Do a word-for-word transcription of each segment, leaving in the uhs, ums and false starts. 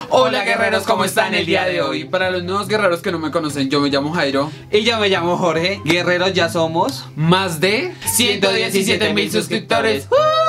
Hola guerreros, ¿cómo están el día de hoy? Para los nuevos guerreros que no me conocen, yo me llamo Jairo. Y yo me llamo Jorge. Guerreros, ya somos más de ciento diecisiete mil suscriptores.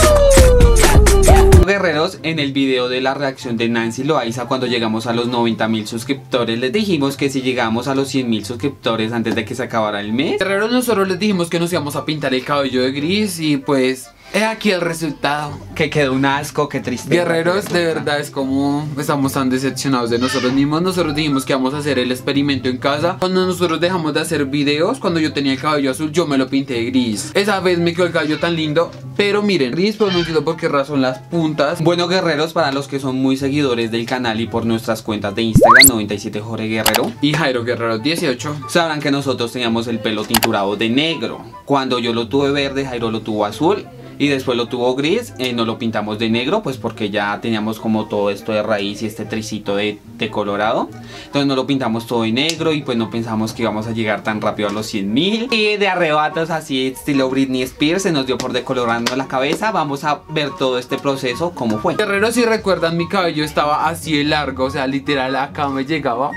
Guerreros, en el video de la reacción de Nancy Loaiza cuando llegamos a los noventa mil suscriptores, les dijimos que si llegamos a los cien mil suscriptores antes de que se acabara el mes, Guerreros, nosotros les dijimos que nos íbamos a pintar el cabello de gris y pues he aquí el resultado. que quedó un asco, qué triste. Guerreros, de verdad es como estamos tan decepcionados de nosotros mismos. Nosotros dijimos que íbamos a hacer el experimento en casa. Cuando nosotros dejamos de hacer videos, cuando yo tenía el cabello azul, yo me lo pinté de gris. Esa vez me quedó el cabello tan lindo, pero miren, gris, pero no entiendo por qué razón las puntas. Bueno guerreros, para los que son muy seguidores del canal y por nuestras cuentas de Instagram, noventa y siete Jorge Guerrero y Jairo Guerrero dieciocho, sabrán que nosotros teníamos el pelo tinturado de negro. Cuando yo lo tuve verde, Jairo lo tuvo azul y después lo tuvo gris. eh, no lo pintamos de negro pues porque ya teníamos como todo esto de raíz y este tricito de, de colorado. Entonces no lo pintamos todo de negro y pues no pensamos que íbamos a llegar tan rápido a los cien mil. Y de arrebatos así estilo Britney Spears se nos dio por decolorarnos la cabeza. Vamos a ver todo este proceso cómo fue. Guerreros, si recuerdan, mi cabello estaba así de largo, o sea, literal acá me llegaba.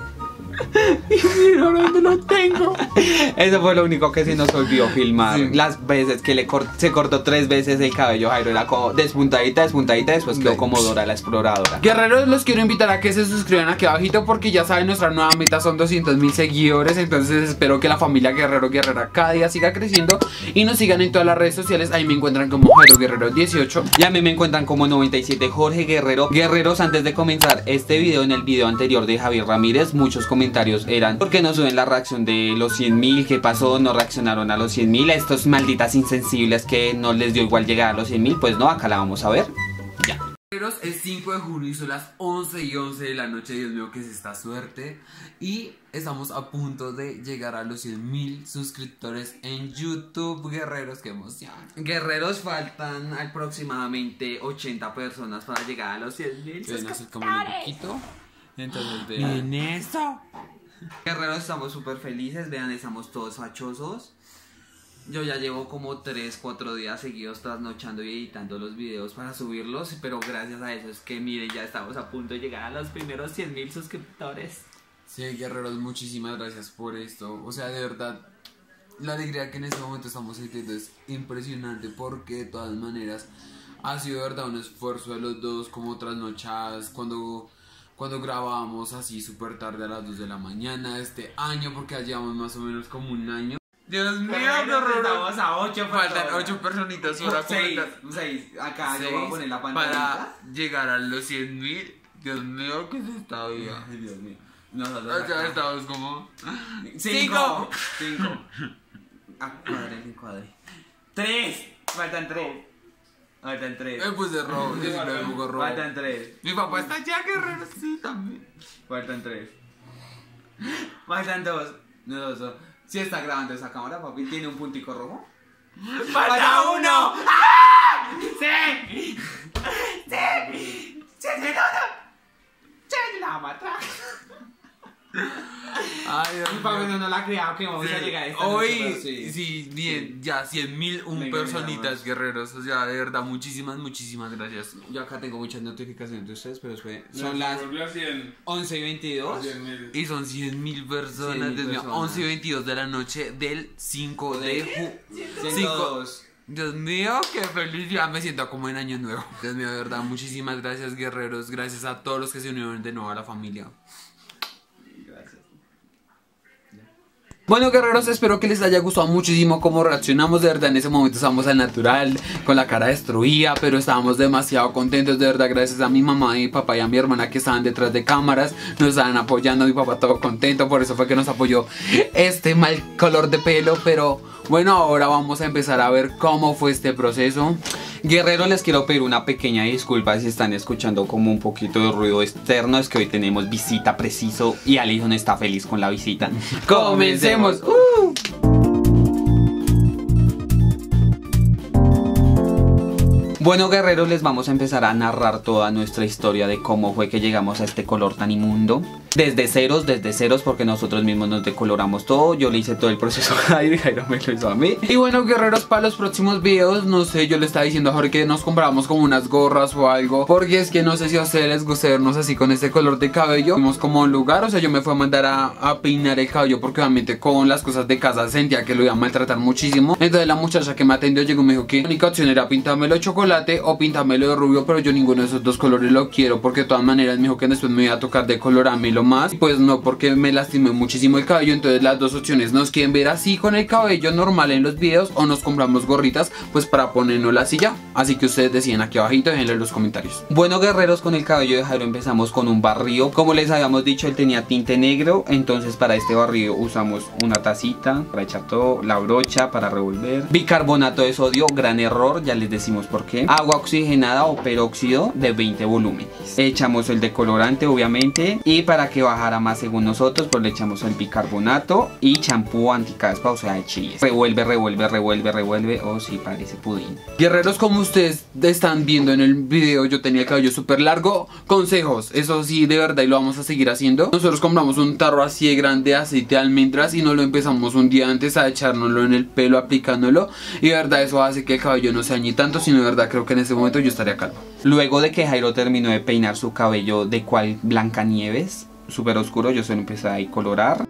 Y mira dónde lo tengo. Eso fue lo único que se nos olvidó filmar. Sí. Las veces que le cort se cortó tres veces el cabello, Jairo era como despuntadita, despuntadita, después quedó como Dora la exploradora. Guerreros, los quiero invitar a que se suscriban aquí abajito porque ya saben, nuestra nueva meta son doscientos mil seguidores. Entonces espero que la familia Guerrero Guerrera cada día siga creciendo y nos sigan en todas las redes sociales. Ahí me encuentran como Jairo Guerrero dieciocho y a mí me encuentran como noventa y siete Jorge Guerrero. Guerreros, antes de comenzar este video, en el video anterior de Javier Ramírez, muchos comentarios eran: ¿por qué no suben la reacción de los cien mil? ¿Qué pasó? ¿No reaccionaron a los cien mil? A estos malditas insensibles que no les dio igual llegar a los cien mil. Pues no, acá la vamos a ver. Ya. Es cinco de junio y son las once y once de la noche. Dios mío, que es esta suerte. Y estamos a punto de llegar a los cien mil suscriptores en YouTube. Guerreros, qué emoción. Guerreros, faltan aproximadamente ochenta personas para llegar a los cien mil suscriptores. Entonces vean esto. Guerreros, estamos súper felices. Vean, estamos todos fachosos. Yo ya llevo como tres, cuatro días seguidos trasnochando y editando los videos para subirlos, pero gracias a eso es que miren, ya estamos a punto de llegar a los primeros cien mil suscriptores. Sí, guerreros, muchísimas gracias por esto. O sea, de verdad, la alegría que en este momento estamos sintiendo es impresionante, porque de todas maneras ha sido de verdad un esfuerzo de los dos, como trasnochadas, cuando... Cuando grabábamos así súper tarde a las dos de la mañana este año, porque ya llevamos más o menos como un año. Dios mío, qué horror. Estamos a ocho personas. Faltan ocho personitas para seis, seis. Acá seis, yo voy a poner la pantalla para llegar a los cien mil. Dios mío, ¿qué es esta vida? Ay, Dios mío. Nosotros acá estamos como cinco. Cinco. Ah, cuadre, cuadre. Tres. Faltan tres. Faltan tres. Me puse rojo, yo sí me pongo rojo. Faltan tres. Mi papá está ya, guerrero, sí, también. Faltan tres. Faltan dos. No, dos, dos. Si está grabando esa cámara, papi, ¿tiene un puntico rojo? ¡Falta uno! ¡Ah! ¡Sí! ¡Sí! ¡Sí, minutos! ¡Sí, la matraca! Ay, Dios mi papi no, no la ha creado que vamos sí. a llegar a esta hoy noche, sí. sí, bien, sí. Ya cien mil, un Venga, personitas, guerreros. O sea, de verdad, muchísimas, muchísimas gracias. Yo acá tengo muchas notificaciones de ustedes, pero fue, son no, las once y veintidós y son cien mil personas, Dios mío, once y veintidós de la noche del cinco de junio. Dios mío, qué felicidad, me siento como en año nuevo. Dios mío, de verdad, muchísimas gracias, guerreros. Gracias a todos los que se unieron de nuevo a la familia. Bueno, guerreros, espero que les haya gustado muchísimo cómo reaccionamos. De verdad, en ese momento estábamos al natural, con la cara destruida, pero estábamos demasiado contentos. De verdad, gracias a mi mamá, y mi papá y a mi hermana que estaban detrás de cámaras, nos estaban apoyando. Mi papá todo contento, por eso fue que nos apoyó este mal color de pelo. Pero bueno, ahora vamos a empezar a ver cómo fue este proceso. Guerreros, les quiero pedir una pequeña disculpa si están escuchando como un poquito de ruido externo. Es que hoy tenemos visita preciso y Alison está feliz con la visita. ¡Comencemos! Uh. Bueno, guerreros, les vamos a empezar a narrar toda nuestra historia de cómo fue que llegamos a este color tan inmundo. Desde ceros, desde ceros, porque nosotros mismos nos decoloramos todo. Yo le hice todo el proceso a Jairo y Jairo me lo hizo a mí. Y bueno, guerreros, para los próximos videos, no sé, yo le estaba diciendo a Jorge que nos compramos como unas gorras o algo, porque es que no sé si a ustedes les gusta vernos así con este color de cabello. Fuimos como a un lugar, o sea, yo me fui a mandar a, a peinar el cabello porque obviamente con las cosas de casa sentía que lo iba a maltratar muchísimo. Entonces la muchacha que me atendió llegó y me dijo que la única opción era pintármelo de chocolate o pintármelo de rubio, pero yo ninguno de esos dos colores lo quiero, porque de todas maneras me dijo que después me iba a tocar decolorármelo más. Pues no, porque me lastimé muchísimo el cabello. Entonces las dos opciones: nos quieren ver así con el cabello normal en los videos, o nos compramos gorritas pues para ponernos la silla. Así que ustedes deciden aquí abajito, déjenlo en los comentarios. Bueno, guerreros, con el cabello de Jairo empezamos con un barrido. Como les habíamos dicho, él tenía tinte negro, entonces para este barrido usamos una tacita para echar todo, la brocha para revolver, bicarbonato de sodio, gran error, ya les decimos por qué, agua oxigenada o peróxido de veinte volúmenes. Echamos el decolorante obviamente, y para que bajara más según nosotros pues le echamos el bicarbonato y champú anticaspa, o sea de chilles. Revuelve, revuelve, revuelve, revuelve. Oh sí, parece pudín. Guerreros, como ustedes están viendo en el video, yo tenía el cabello súper largo. Consejos, eso sí, de verdad, y lo vamos a seguir haciendo. Nosotros compramos un tarro así de grande de aceite de almendras y no lo empezamos un día antes a echárnoslo en el pelo, aplicándolo, y de verdad eso hace que el cabello no se dañe tanto, sino de verdad creo que en este momento yo estaría calvo. Luego de que Jairo terminó de peinar su cabello de cual Blancanieves, súper oscuro, yo se lo empecé a colorar.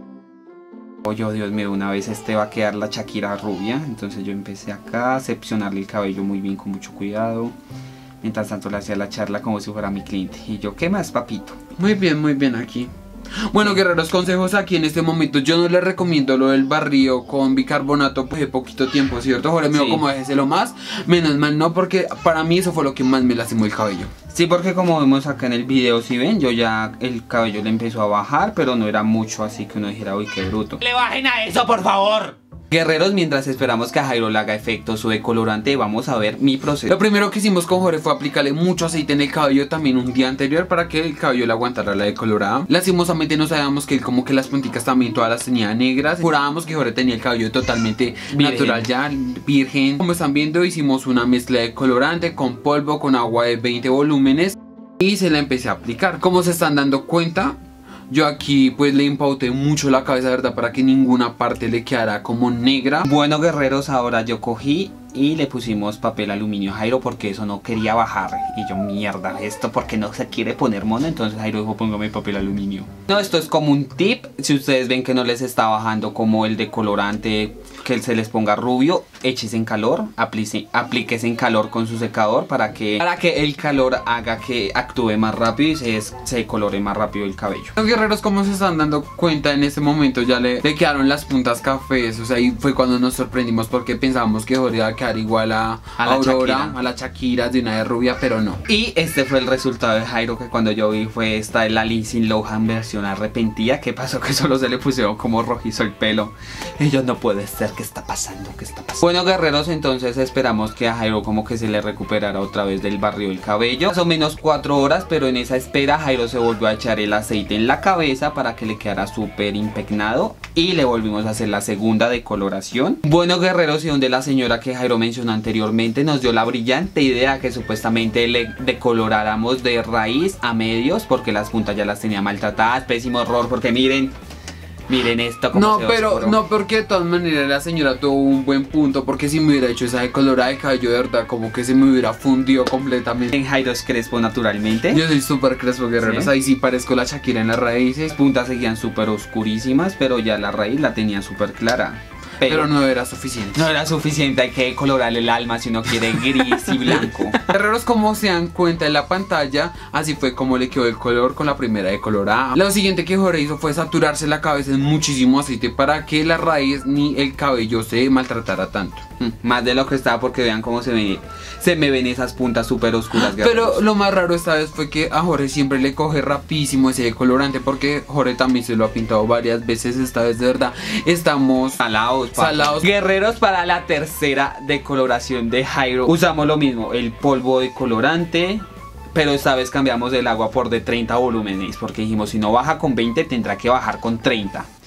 Yo, Dios mío, una vez este va a quedar la Shakira rubia. Entonces yo empecé acá a seccionarle el cabello muy bien, con mucho cuidado. Mientras tanto le hacía la charla como si fuera mi cliente. Y yo, ¿qué más, papito? Muy bien, muy bien aquí. Bueno, guerreros, consejos aquí en este momento. Yo no les recomiendo lo del barrido con bicarbonato pues de poquito tiempo, ¿cierto? Jorge me dijo, Sí. como déjeselo más. Menos mal no, porque para mí eso fue lo que más me lastimó el cabello. Sí, porque como vemos acá en el video, si ven, yo ya el cabello le empezó a bajar, pero no era mucho, así que uno dijera, uy, qué bruto. ¡Le bajen a eso, por favor! Guerreros, mientras esperamos que a Jairo le haga efecto su decolorante, vamos a ver mi proceso. Lo primero que hicimos con Jorge fue aplicarle mucho aceite en el cabello también un día anterior para que el cabello le aguantara la decolorada. Lastimosamente no sabíamos que él como que las punticas también todas las tenía negras. Jurábamos que Jorge tenía el cabello totalmente Virgen. natural ya, virgen. Como están viendo, hicimos una mezcla de colorante con polvo, con agua de veinte volúmenes y se la empecé a aplicar. Como se están dando cuenta, yo aquí pues le impauté mucho la cabeza, ¿verdad? Para que ninguna parte le quedara como negra. Bueno, guerreros, ahora yo cogí y le pusimos papel aluminio a Jairo porque eso no quería bajar. Y yo, mierda, esto porque no se quiere poner mono. Entonces Jairo dijo, póngame papel aluminio. No, esto es como un tip. Si ustedes ven que no les está bajando como el decolorante, que se les ponga rubio, échese en calor, aplique, aplíquese en calor con su secador para que, para que el calor haga que actúe más rápido y se, se colore más rápido el cabello. Los guerreros, como se están dando cuenta, en este momento ya le, le quedaron las puntas cafés. O sea, ahí fue cuando nos sorprendimos porque pensábamos que Jorge iba a quedar igual a, A la Aurora, Shakira. a la Shakira de una de rubia, pero no. Y este fue el resultado de Jairo, que cuando yo vi fue esta de la Lindsay Lohan versión arrepentida. ¿Qué pasó? Que solo se le pusieron como rojizo el pelo. Y yo, no puede ser, ¿qué está pasando? ¿Qué está pasando? Bueno, guerreros, entonces esperamos que a Jairo como que se le recuperara otra vez del barrio del cabello. Más o menos cuatro horas, pero en esa espera Jairo se volvió a echar el aceite en la cabeza para que le quedara súper impregnado. Y le volvimos a hacer la segunda decoloración. Bueno, guerreros, y donde la señora que Jairo mencionó anteriormente nos dio la brillante idea que supuestamente le decoloráramos de raíz a medios, porque las puntas ya las tenía maltratadas. Pésimo error, porque miren, miren esto como No, se pero oscuró. no, porque de todas maneras la señora tuvo un buen punto, porque si me hubiera hecho esa decolorada de cabello, de verdad, como que se me hubiera fundido completamente. En Jairo es crespo naturalmente. Yo soy súper crespo, guerreros. ¿Sí? Ahí sí parezco la Shakira en las raíces. Las puntas seguían súper oscurísimas, pero ya la raíz la tenía súper clara. Pero, Pero no era suficiente. no era suficiente, hay que colorarle el alma si uno quiere gris y blanco. Guerreros, como se dan cuenta en la pantalla, así fue como le quedó el color con la primera decolorada. Lo siguiente que Jorge hizo fue saturarse la cabeza en muchísimo aceite para que la raíz ni el cabello se maltratara tanto. Más de lo que estaba, porque vean cómo se me, se me ven esas puntas súper oscuras. Pero guerreros. lo más raro esta vez fue que a Jorge siempre le coge rapidísimo ese decolorante, porque Jorge también se lo ha pintado varias veces. Esta vez de verdad estamos Salados, papi. salados. Guerreros, para la tercera decoloración de Jairo usamos lo mismo, el polvo de colorante, pero esta vez cambiamos el agua por de treinta volúmenes, porque dijimos, si no baja con veinte tendrá que bajar con treinta.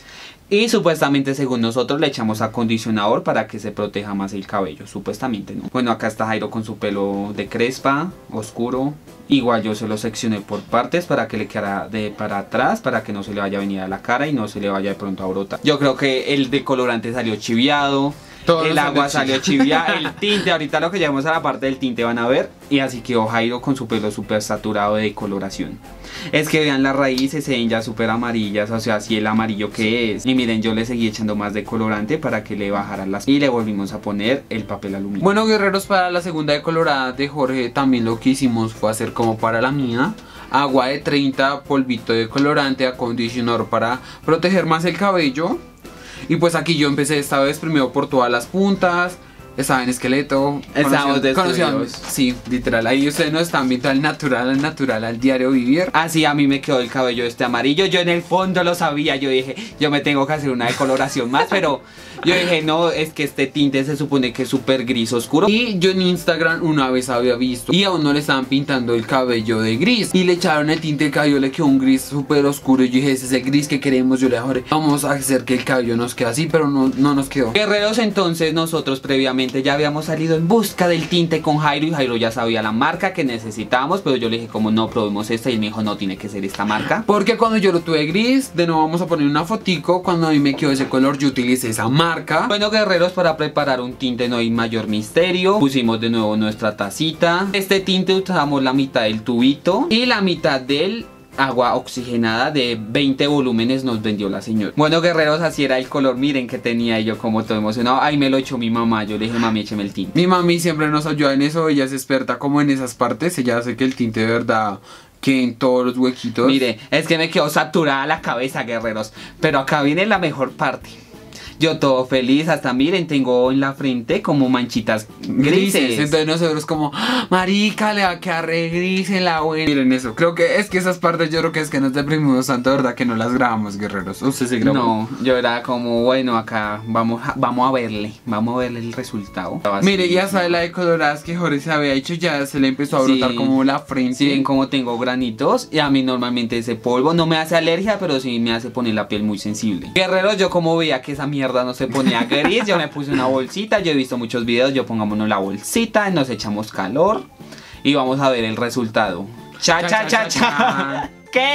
Y supuestamente según nosotros le echamos acondicionador para que se proteja más el cabello, supuestamente, ¿no? Bueno, acá está Jairo con su pelo de crespa, oscuro. Igual yo se lo seccioné por partes para que le quedara de para atrás, para que no se le vaya a venir a la cara y no se le vaya de pronto a brotar. Yo creo que el decolorante salió chiviado. Todo el agua salió chiviada, el tinte, ahorita lo que llevamos a la parte del tinte van a ver. Y así quedó Jairo con su pelo súper saturado de decoloración. Es que vean las raíces, se ven ya súper amarillas, o sea, así el amarillo que es. Y miren, yo le seguí echando más decolorante para que le bajaran las... Y le volvimos a poner el papel aluminio. Bueno, guerreros, para la segunda decolorada de Jorge también lo que hicimos fue hacer como para la mía. Agua de treinta, polvito de colorante, acondicionador para proteger más el cabello. Y pues aquí yo empecé esta vez primero por todas las puntas. Estaba en esqueleto. Estábamos destruidos. Sí, literal. Ahí ustedes no están viendo al natural, al natural, al diario vivir. Así a mí me quedó el cabello este amarillo. Yo en el fondo lo sabía. Yo dije, yo me tengo que hacer una decoloración más. Pero yo dije, no, es que este tinte se supone que es súper gris oscuro. Y yo en Instagram una vez había visto y aún no le estaban pintando el cabello de gris. Y le echaron el tinte del cabello, le quedó un gris súper oscuro. Y yo dije, ese es el gris que queremos. Yo le dije, vamos a hacer que el cabello nos quede así, pero no, no nos quedó. Guerreros, entonces nosotros previamente ya habíamos salido en busca del tinte con Jairo y Jairo ya sabía la marca que necesitábamos, pero yo le dije como no, probemos esta y él me dijo no, tiene que ser esta marca. Porque cuando yo lo tuve gris, de nuevo vamos a poner una fotico, cuando a mí me quedó ese color yo utilicé esa marca. Bueno, guerreros, para preparar un tinte no hay mayor misterio, pusimos de nuevo nuestra tacita. Este tinte usamos la mitad del tubito y la mitad del agua oxigenada de veinte volúmenes nos vendió la señora. Bueno, guerreros, así era el color, miren que tenía y yo como todo emocionado. Ahí me lo echó mi mamá, yo le dije, mami, écheme el tinte. Mi mami siempre nos ayuda en eso, ella es experta como en esas partes, ella hace que el tinte de verdad que en todos los huequitos. Mire, es que me quedó saturada la cabeza, guerreros, pero acá viene la mejor parte. Yo todo feliz, hasta miren, tengo en la frente como manchitas grises. grises. Entonces nosotros como, marica, le va a quedar re gris en la buena. Miren eso, creo que es que esas partes yo creo que es que nos deprimimos tanto, ¿verdad? Que no las grabamos, guerreros. ¿Usted se grabó? No, yo era como, bueno, acá vamos a, vamos a verle, vamos a verle el resultado. Mire, ya sabe la de coloradas que Jorge se había hecho, ya se le empezó a brotar sí, como la frente. Sí, ven como tengo granitos y a mí normalmente ese polvo no me hace alergia, pero sí me hace poner la piel muy sensible. Guerreros, yo como veía que esa mierda no se ponía gris, yo me puse una bolsita, yo he visto muchos videos, yo pongámonos la bolsita, nos echamos calor y vamos a ver el resultado. Cha cha cha cha, cha. ¿Qué?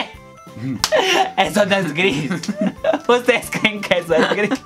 Eso no es gris. ¿Ustedes creen que eso es gris?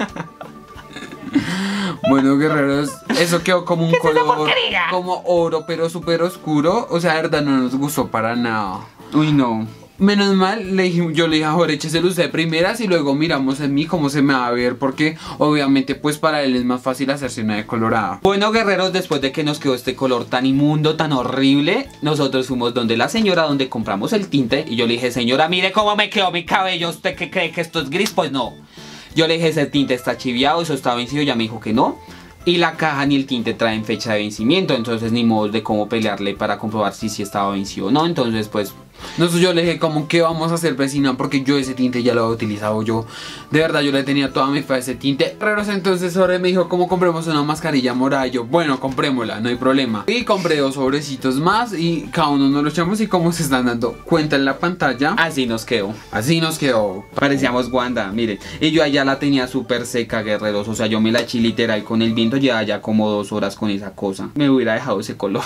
Bueno, guerreros, eso quedó como un color como oro, pero súper oscuro. O sea, de verdad no nos gustó para nada. Uy, no. Menos mal, le dije, yo le dije a Jorge, écheselo usted de primeras y luego miramos en mí cómo se me va a ver, porque obviamente pues para él es más fácil hacerse una decolorada. Bueno, guerreros, después de que nos quedó este color tan inmundo, tan horrible, nosotros fuimos donde la señora, donde compramos el tinte, y yo le dije, señora, mire cómo me quedó mi cabello, ¿usted qué cree que esto es gris? Pues no. Yo le dije, ese tinte está chiviado, eso está vencido, ya me dijo que no. Y la caja ni el tinte traen fecha de vencimiento, entonces ni modo de cómo pelearle para comprobar si sí estaba vencido o no, entonces pues... Entonces yo le dije como, ¿qué vamos a hacer, vecina? Porque yo ese tinte ya lo he utilizado yo. De verdad, yo le tenía toda mi fe a ese tinte. Raros, entonces ahora me dijo, ¿cómo compremos una mascarilla morada? Y yo, bueno, comprémosla, no hay problema. Y compré dos sobrecitos más y cada uno nos lo echamos y como se están dando cuenta en la pantalla. Así nos quedó. Así nos quedó. Parecíamos Wanda, miren. Y yo allá la tenía súper seca, guerreros. O sea, yo me la eché literal con el viento, llevaba ya como dos horas con esa cosa. Me hubiera dejado ese color.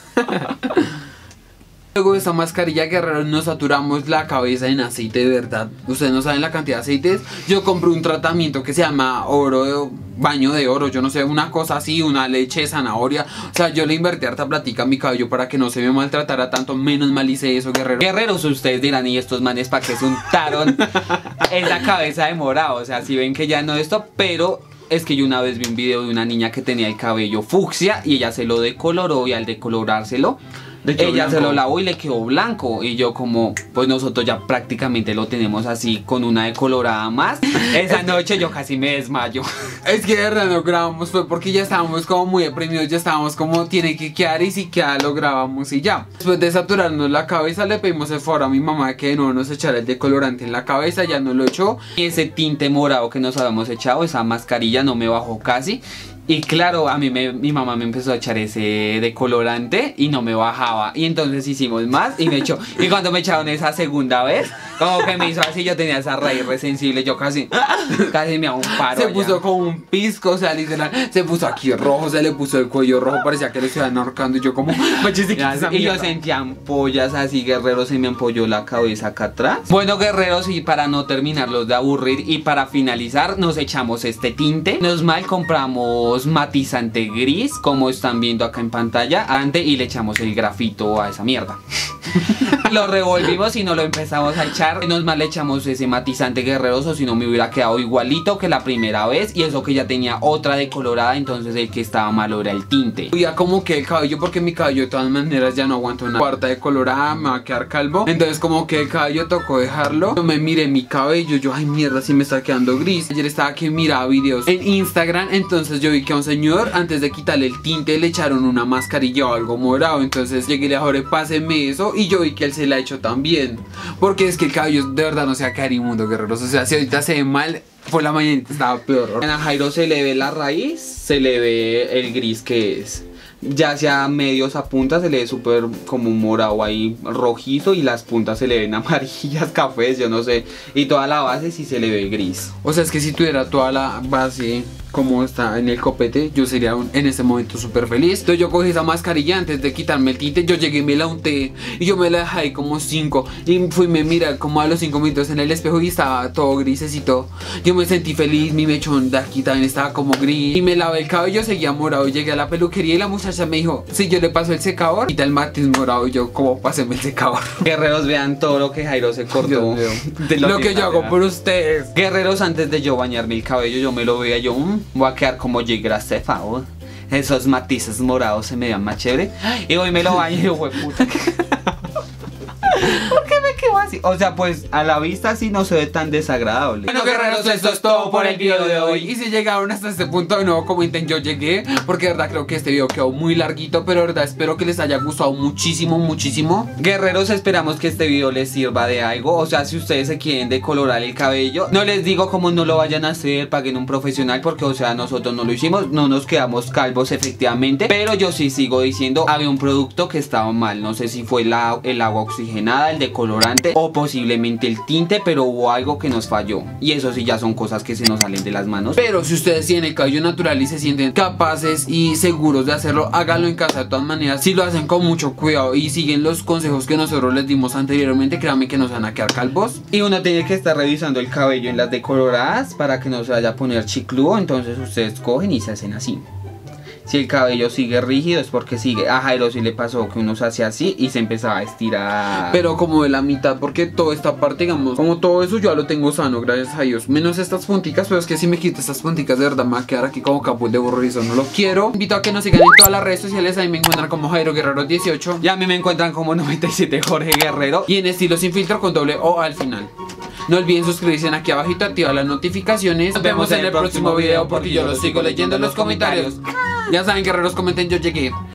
Luego de esta mascarilla, guerreros, nos saturamos la cabeza en aceite de verdad. Ustedes no saben la cantidad de aceites. Yo compré un tratamiento que se llama oro de, baño de oro, yo no sé, una cosa así, una leche de zanahoria. O sea, yo le invertí harta platica a mi cabello para que no se me maltratara tanto. Menos mal hice eso, guerreros. Guerreros, ustedes dirán, ¿y estos manes para qué se untaron esa cabeza de morado? O sea, si ven que ya no esto, pero... Es que yo una vez vi un video de una niña que tenía el cabello fucsia y ella se lo decoloró y al decolorárselo ella blanco. Se lo lavó y le quedó blanco. Y yo como, pues nosotros ya prácticamente lo tenemos así con una decolorada más. Esa noche yo casi me desmayo. Es que de verdad no grabamos, fue porque ya estábamos como muy deprimidos. Ya estábamos como, tiene que quedar y si queda lo grabamos y ya. Después de saturarnos la cabeza le pedimos el favor a mi mamá que no nos echara el decolorante en la cabeza. Ya nos lo echó. Y ese tinte morado que nos habíamos echado, esa mascarilla no me bajó casi. Y claro, a mí me, mi mamá me empezó a echar ese decolorante y no me bajaba. Y entonces hicimos más y me echó. Y cuando me echaron esa segunda vez, como que me hizo así, yo tenía esa raíz resensible, yo casi, casi me hago un paro. Se allá. puso como un pisco, o sea, literal, se puso aquí rojo, se le puso el cuello rojo, parecía que le estaban ahorcando. Y yo como, y yo sentía ampollas así, Guerrero, se me ampolló la cabeza acá atrás. Bueno, guerreros, y para no terminarlos de aburrir y para finalizar, nos echamos este tinte. Nos mal compramos matizante gris, como están viendo acá en pantalla, antes, y le echamos el grafito a esa mierda. Lo revolvimos y nos lo empezamos a echar. Menos mal le echamos ese matizante, guerreros, o si no me hubiera quedado igualito que la primera vez. Y eso que ya tenía otra decolorada, entonces el que estaba malo era el tinte. Ya como que el cabello, porque mi cabello de todas maneras ya no aguanta una cuarta decolorada, me va a quedar calvo. Entonces como que el cabello tocó dejarlo. Yo me miré mi cabello, yo, ay mierda, si me está quedando gris. Ayer estaba que miraba videos en Instagram, entonces yo vi que a un señor, antes de quitarle el tinte, le echaron una mascarilla o algo morado. Entonces llegué y le dije, páseme eso. Y yo vi que él se la ha hecho también. Porque es que el cabello de verdad no se va a quedar inmundo, guerreros. O sea, si ahorita se ve mal, por la mañana estaba peor. A Jairo se le ve la raíz, se le ve el gris que es. Ya hacia medios a puntas se le ve súper como un morado ahí rojizo, y las puntas se le ven amarillas, cafés, yo no sé. Y toda la base sí se le ve gris. O sea, es que si tuviera toda la base como está en el copete, yo sería un, en este momento súper feliz. Entonces yo cogí esa mascarilla antes de quitarme el tinte. Yo llegué y me la unté y yo me la dejé ahí como cinco. Y fui, me mira como a los cinco minutos en el espejo y estaba todo grisecito. Yo me sentí feliz, mi mechón de aquí también estaba como gris. Y me lavé el cabello, seguía morado. Y llegué a la peluquería y la muchacha me dijo, si yo le paso el secador, quita el matiz morado. Y yo, ¿cómo páseme el secador? Guerreros, vean todo lo que Jairo se cortó. De lo, lo que yo hago por ustedes. Guerreros, antes de yo bañarme el cabello, yo me lo veía, yo mmm, voy a quedar como J. Gracefa, oh. Esos matices morados se me vean más chévere. Y hoy me lo baño y yo, fue puta. ¿Por qué me quedo así? O sea, pues a la vista sí no se ve tan desagradable. Bueno, guerreros, esto es todo por el video de hoy. Y si llegaron hasta este punto de nuevo, comenten yo llegué, porque de verdad creo que este video quedó muy larguito, pero de verdad espero que les haya gustado muchísimo, muchísimo. Guerreros, esperamos que este video les sirva de algo. O sea, si ustedes se quieren decolorar el cabello, no les digo cómo no lo vayan a hacer, paguen un profesional, porque o sea, nosotros no lo hicimos, no nos quedamos calvos efectivamente. Pero yo sí sigo diciendo, había un producto que estaba mal. No sé si fue la, el agua oxigenada, el decolorante o posiblemente el tinte, pero hubo algo que nos falló. Y eso sí ya son cosas que se nos salen de las manos. Pero si ustedes tienen el cabello natural y se sienten capaces y seguros de hacerlo, háganlo en casa de todas maneras. Si lo hacen con mucho cuidado y siguen los consejos que nosotros les dimos anteriormente, créanme que no se van a quedar calvos. Y uno tiene que estar revisando el cabello en las decoloradas para que no se vaya a poner chicludo. Entonces ustedes cogen y se hacen así. Si el cabello sigue rígido es porque sigue. A Jairo sí le pasó que uno se hacía así y se empezaba a estirar. Pero como de la mitad, porque toda esta parte, digamos, como todo eso yo ya lo tengo sano, gracias a Dios. Menos estas punticas, pero es que si me quito estas punticas de verdad me va a quedar aquí como capuz de burro y eso no lo quiero. Invito a que nos sigan en todas las redes sociales. Ahí me encuentran como Jairo Guerrero dieciocho. Y a mí me encuentran como noventa y siete Jorge Guerrero. Y en estilo sin filtro con doble O al final. No olviden suscribirse aquí abajito, activar las notificaciones. Nos vemos en el próximo video porque yo los sigo leyendo en los comentarios. Ya saben, guerreros, comenten yo llegué.